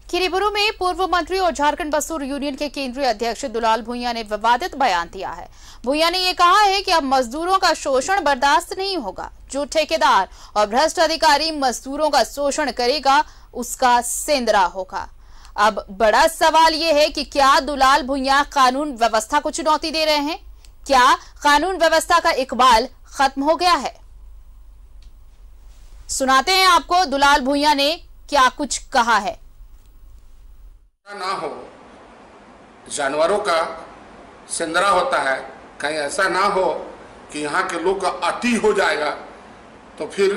खीरीपुर में पूर्व मंत्री और झारखंड मजदूर यूनियन के केंद्रीय अध्यक्ष दुलाल भुइयां ने विवादित बयान दिया है। भुइयां ने ये कहा है कि अब मजदूरों का शोषण बर्दाश्त नहीं होगा। जो ठेकेदार और भ्रष्ट अधिकारी मजदूरों का शोषण करेगा उसका सेंधरा होगा। अब बड़ा सवाल ये है कि क्या दुलाल भुइयां कानून व्यवस्था को चुनौती दे रहे हैं? क्या कानून व्यवस्था का इकबाल खत्म हो गया है? सुनाते हैं आपको दुलाल भुइयां ने क्या कुछ कहा है। ना हो, जानवरों का सिंदरा होता है, कहीं ऐसा ना हो कि यहाँ के लोग का अति हो जाएगा तो फिर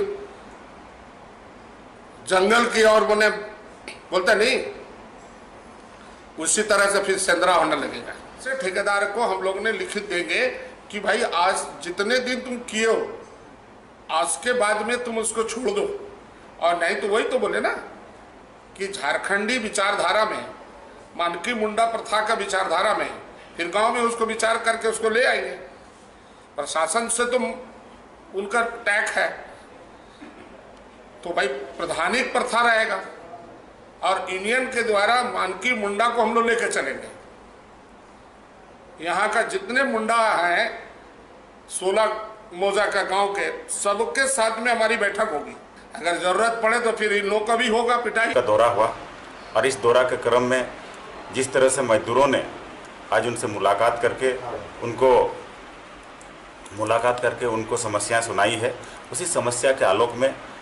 जंगल की ओर बोलते नहीं, उसी तरह से फिर सिंदरा होने लगेगा। से ठेकेदार को हम लोग ने लिखित देंगे कि भाई आज जितने दिन तुम किए हो, आज के बाद में तुम उसको छोड़ दो। और नहीं तो वही तो बोले ना कि झारखंडी विचारधारा में, मानकी मुंडा प्रथा का विचारधारा में, फिर गांव में उसको विचार करके उसको ले आएंगे। प्रशासन से तो उनका टैग है, तो भाई प्रधानिक प्रथा रहेगा और यूनियन के द्वारा मानकी मुंडा को हम लोग लेकर चलेंगे। यहाँ का जितने मुंडा हैं 16 मौजा का गांव के, सबके साथ में हमारी बैठक होगी। अगर जरूरत पड़े तो फिर इन लोग का भी होगा पिटाई का दौरा हुआ और इस दौरा के क्रम में जिस तरह से मजदूरों ने आज उनसे मुलाकात करके उनको समस्याएं सुनाई है, उसी समस्या के आलोक में